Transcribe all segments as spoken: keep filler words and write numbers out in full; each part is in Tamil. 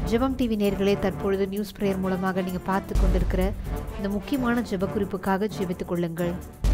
ஜெபம் டிவி நேயர்களே, தற்பொழுது நியூஸ் பிரேயர் மூலமாக நீங்கள் பார்த்து கொண்டிருக்கிற இந்த முக்கியமான ஜெப குறிப்புக்காக ஜெபித்துக் கொள்ளுங்கள்.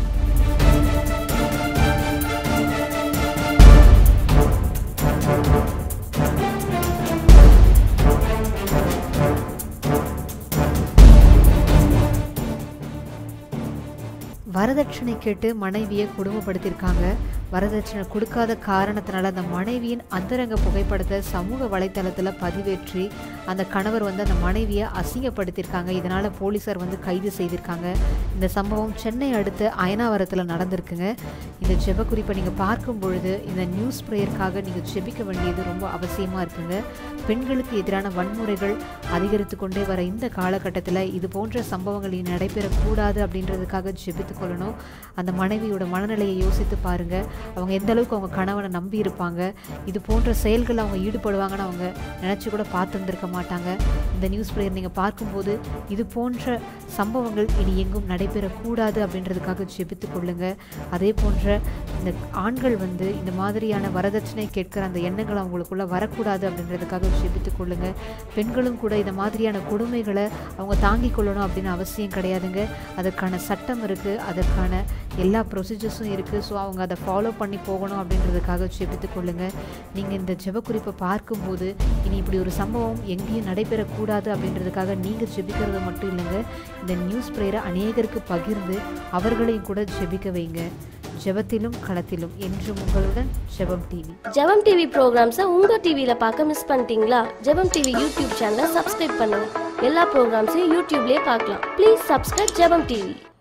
வரதட்சணை கேட்டு மனைவியை கொடுமைப்படுத்தியிருக்காங்க. வரதட்சணை கொடுக்காத காரணத்தினால அந்த மனைவியின் அந்தரங்க புகைப்படத்தை சமூக வலைத்தளத்தில் பதிவேற்றி அந்த கணவர் வந்து அந்த மனைவியை அசிங்கப்படுத்தியிருக்காங்க. இதனால் போலீஸார் வந்து கைது செய்திருக்காங்க. இந்த சம்பவம் சென்னை அடுத்த அயனாவரத்தில் நடந்திருக்குங்க. இந்த ஜெப குறிப்பை நீங்கள் பார்க்கும் பொழுது இந்த நியூஸ் பிரேயருக்காக நீங்கள் ஜெபிக்க வேண்டியது ரொம்ப அவசியமாக இருக்குங்க. பெண்களுக்கு எதிரான வன்முறைகள் அதிகரித்து கொண்டே வர இந்த காலகட்டத்தில் இது போன்ற சம்பவங்கள் நடைபெறக்கூடாது அப்படின்றதுக்காக ஜெபித்து கொள்ளணும். அந்த மனைவியோட மனநிலையை யோசித்து பாருங்கள். அவங்க எந்த அளவுக்கு அவங்க கணவனை நம்பி இருப்பாங்க. இது போன்ற செயல்கள் அவங்க ஈடுபடுவாங்கன்னு அவங்க நினச்சி கூட பார்த்துருந்துருக்க மாட்டாங்க. இந்த நியூஸ் பிரேயர் நீங்கள் பார்க்கும்போது இது போன்ற சம்பவங்கள் இனி எங்கும் நடைபெறக்கூடாது அப்படின்றதுக்காக ஜெபித்து கொள்ளுங்க. அதே போன்ற இந்த ஆண்கள் வந்து இந்த மாதிரியான வரதட்சணை கேட்கிற அந்த எண்ணங்கள் அவங்களுக்குள்ள வரக்கூடாது அப்படின்றதுக்காக ஜெபித்து கொள்ளுங்க. பெண்களும் கூட இந்த மாதிரியான கொடுமைகளை அவங்க தாங்கிக் கொள்ளணும் அப்படின்னு அவசியம் கிடையாதுங்க. அதற்கான சட்டம் இருக்குது, அதற்கான எல்லா ப்ரொசீஜர்ஸும் இருக்குது. ஸோ அவங்க அதை ஃபாலோ பண்ணி போகணும் அப்படின்றதுக்காக ஜெபித்து கொள்ளுங்க. நீங்கள் இந்த ஜெப குறிப்பை பார்க்கும்போது இனி இப்படி ஒரு சம்பவம் எங்கேயும் நடைபெறக்கூடாது அப்படின்றதுக்காக நீங்கள் ஜெபிக்கிறது மட்டும் இல்லைங்க, இந்த நியூஸ் பிரேயரை அநேகருக்கு பகிர்ந்து அவர்களையும் கூட ஜெபிக்க வைங்க. ஜெபத்திலும் களத்திலும் என்றும் உங்களுடன் ஜெபம் டிவி. ஜெபம் டிவி ப்ரோக்ராம்ஸை உங்க டிவியில பார்க்க மிஸ் பண்ணிட்டீங்களா? ஜெபம் டிவி யூடியூப் சேனலை சப்ஸ்கிரைப் பண்ணுங்க. எல்லா ப்ரோக்ராம்ஸையும் யூடியூப்லயே பார்க்கலாம். Please subscribe Jebam TV.